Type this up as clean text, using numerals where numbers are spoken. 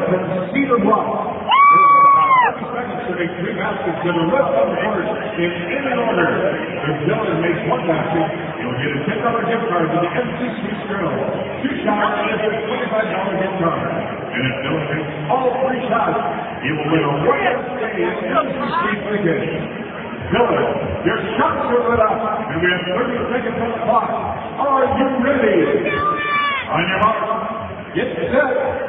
from Cedar Bluff. 30 seconds to make 3 baskets to the left of the court in any order. If Dylan makes 1 basket, he'll get a $10 gift card to the MC Sweets Grill. 2 shots is a $25 gift card. And if Dylan makes all 3 shots, he will win a one-night stay at MC Sweets Weekend. Dylan, your shots are lit up, and we have 30 seconds on the clock. Are you ready? On your mark, get set.